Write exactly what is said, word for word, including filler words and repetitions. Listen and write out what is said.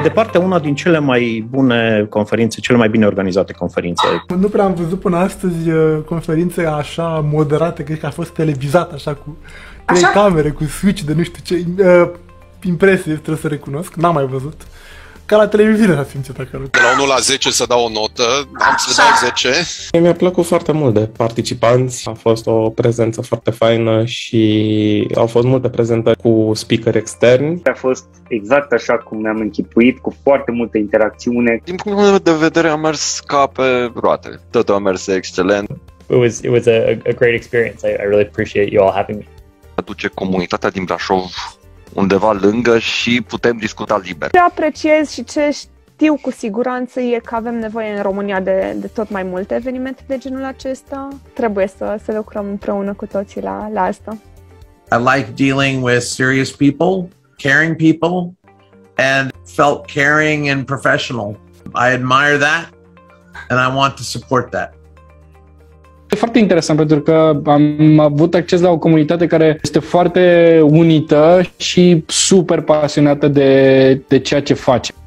Pe departe, una din cele mai bune conferințe, cele mai bine organizate conferințe. Nu prea am văzut până astăzi conferințe așa moderate, cred că a fost televizat așa cu trei așa? camere, cu switch de nu știu ce. Impresie, trebuie să recunosc, n-am mai văzut. Ca la televiziune s-a simțit acolo. De la unu la zece să dau o notă, am să dau zece. Mi-a plăcut foarte mult de participanți, a fost o prezență foarte faină și au fost multe prezentări cu speaker externi. A fost exact așa cum mi-am închipuit, cu foarte multă interacțiune. Din punctul meu de vedere a mers ca pe roate, totul a mers excelent. It was, it was a, a great experience. I, I really appreciate you all having me. Aduce comunitatea din Brașov undeva lângă și putem discuta liber. Ce apreciez și ce știu cu siguranță e că avem nevoie în România de, de tot mai multe evenimente de genul acesta. Trebuie să, să lucrăm împreună cu toții la, la asta. I like dealing with serious people, caring people, and felt caring and professional. I admire that and I want to support that. E foarte interesant pentru că am avut acces la o comunitate care este foarte unită și super pasionată de, de ceea ce face.